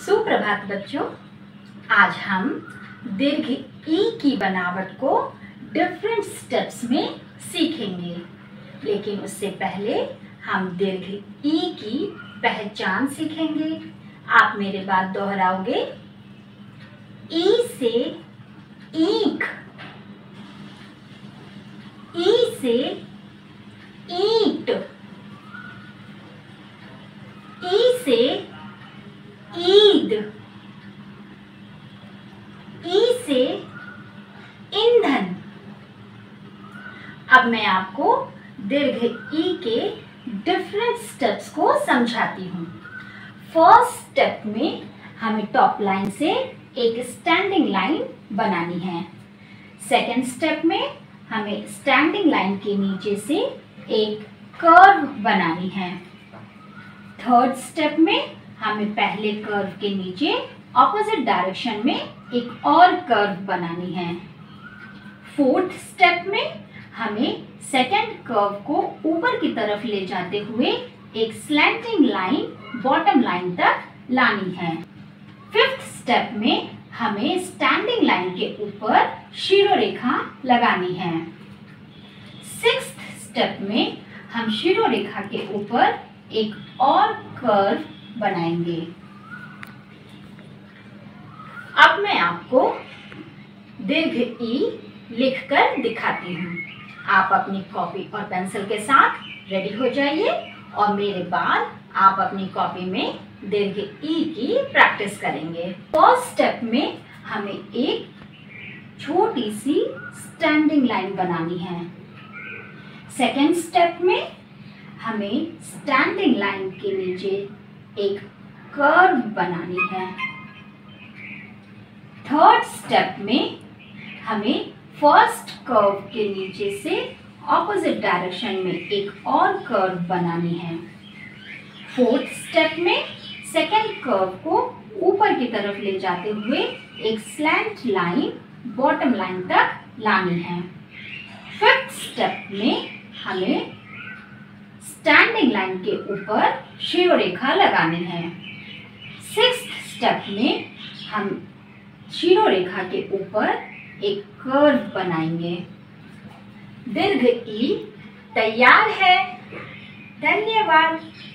सुप्रभात बच्चों, आज हम दीर्घ ई की बनावट को डिफरेंट स्टेप्स में सीखेंगे। लेकिन उससे पहले हम दीर्घ ई की पहचान सीखेंगे। आप मेरे बात दोहराओगे। ई से ईख, ई से ईंट, ई से ईद, ई से ईंधन। अब मैं आपको दीर्घ ई के डिफरेंट स्टेप्स को समझाती हूँ। फर्स्ट स्टेप में हमें टॉप लाइन से एक स्टैंडिंग लाइन बनानी है। सेकेंड स्टेप में हमें स्टैंडिंग लाइन के नीचे से एक कर्व बनानी है। थर्ड स्टेप में हमें पहले कर्व के नीचे ऑपोजिट डायरेक्शन में एक और कर्व बनानी है। फोर्थ स्टेप में हमें सेकेंड कर्व को ऊपर की तरफ ले जाते हुए एक स्लैंटिंग लाइन बॉटम लाइन तक लानी है। फिफ्थ स्टेप में हमें स्टैंडिंग लाइन के ऊपर शिरोरेखा लगानी है। सिक्स्थ स्टेप में हम शिरोरेखा के ऊपर एक और कर्व बनाएंगे। अब मैं आपको दीर्घ ई लिखकर दिखाती हूँ। आप अपनी कॉपी और पेंसिल के साथ रेडी हो जाइए और मेरे बाद आप अपनी कॉपी में दीर्घ ई की प्रैक्टिस करेंगे। फर्स्ट स्टेप में हमें एक छोटी सी स्टैंडिंग लाइन बनानी है। सेकेंड स्टेप में हमें स्टैंडिंग लाइन के नीचे एक कर्व बनानी है। थर्ड स्टेप में हमें फर्स्ट कर्व के नीचे से ऑपोजिट डायरेक्शन में एक और कर्व बनानी है। फोर्थ स्टेप में सेकेंड कर्व को ऊपर की तरफ ले जाते हुए एक स्लैंट लाइन बॉटम लाइन तक लानी है। फिफ्थ स्टेप में हमें स्टैंडिंग लाइन के ऊपर शिरोरेखा लगानी है। सिक्स्थ स्टेप में हम शिरोरेखा के ऊपर एक कर्व बनाएंगे। दीर्घ ई तैयार है। धन्यवाद।